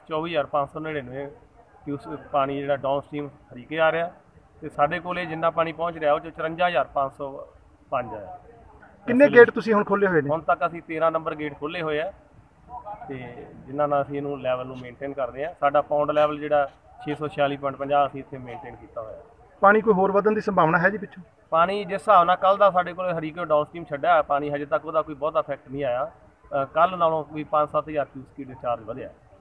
1,24,599 क्यूस पानी जो down stream Harike आ रहा तो साढ़े को जिन्ना पानी पहुँच रहा वो 54,505 है। किन्ने गेट तुसीं हुण खोले हुए ने? ਹੁਣ तक ਅਸੀਂ 13 नंबर गेट खोले हुए ਆ ਤੇ ਜਿਨ੍ਹਾਂ ਨਾਲ ਅਸੀਂ ਇਹਨੂੰ ਲੈਵਲ ਨੂੰ ਮੇਨਟੇਨ ਕਰਦੇ ਆ। ਸਾਡਾ ਪੌਂਡ ਲੈਵਲ ਜਿਹੜਾ 646.50 ਅਸੀਂ ਇੱਥੇ ਮੇਨਟੇਨ ਕੀਤਾ ਹੋਇਆ। ਪਾਣੀ ਕੋਈ ਹੋਰ ਵਧਣ ਦੀ ਸੰਭਾਵਨਾ ਹੈ ਜੀ ਪਿੱਛੋਂ? ਪਾਣੀ ਜਿਸ ਹਿਸਾਬ ਨਾਲ ਕੱਲ੍ਹ ਦਾ ਸਾਡੇ ਕੋਲ ਹਰੀਕੇ ਡਾਊਨ ਸਟਰੀਮ ਛੱਡਿਆ ਪਾਣੀ ਹਜੇ ਤੱਕ ਉਹਦਾ ਕੋਈ ਬਹੁਤਾ ਇਫੈਕਟ ਨਹੀਂ ਆਇਆ। ਕੱਲ੍ਹ ਨਾਲੋਂ ਕੋਈ 5-7 ਹਜ਼ਾਰ ਕਿਊਸਕੀ ਡਿਸਚਾਰਜ ਵਧਿਆ।